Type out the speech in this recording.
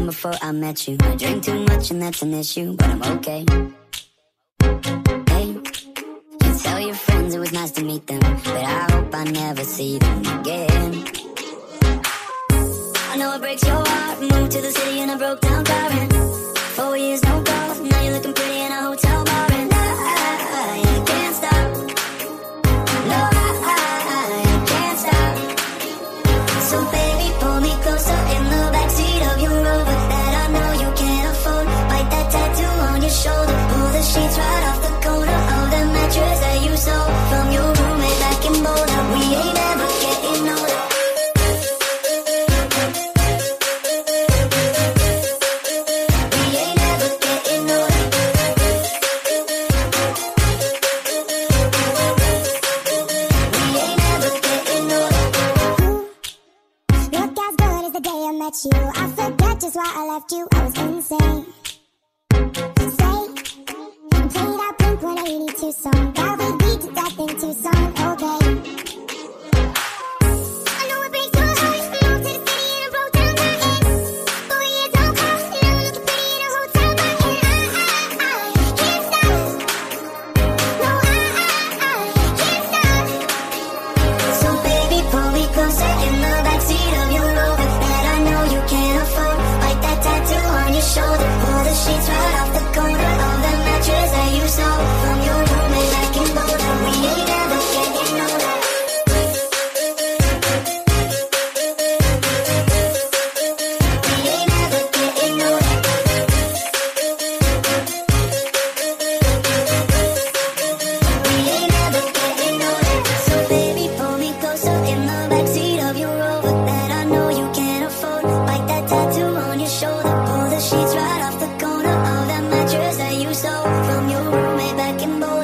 before I met you. I drink too much and that's an issue, but I'm okay. Hey, you tell your friends it was nice to meet them, but I hope I never see them again. I know it breaks your heart. Moved to the city in a broke down car and 4 years no calls. Now you're looking pretty in a hotel bar and I can't stop. No, I can't stop. So baby, pull me closer in the backseat of your Rover that I know you can't afford. Bite that tattoo on your shoulder. Pull the sheets right off the corner of the mattress that you stole from your roommate back in Boulder. We ain't ever getting older. We ain't ever getting older. We ain't ever getting older. Look as good as the day I met you. I forget just why I left you. I was insane. Say, played that Blink 182 song that we beat to death in Tucson. Okay. I know it breaks your heart. Moved to the city in a broke down car and 4 years no call. Now I'm looking pretty in a hotel bar and I can't stop. No, I can't stop. So baby, pull me closer in the backseat of your Rover that I know you can't afford. Bite that tattoo on your shoulder. Pull the sheets right off the corner of the mattress that you stole from your roommate back in Boulder. We ain't ever getting older. We ain't ever getting older. We ain't ever getting older. So baby, pull me closer in the backseat of your Rover that I know you can't afford. Bite that tattoo on your shoulder. Pull the sheets right off the corner of that mattress that you stole from your roommate back in Boulder.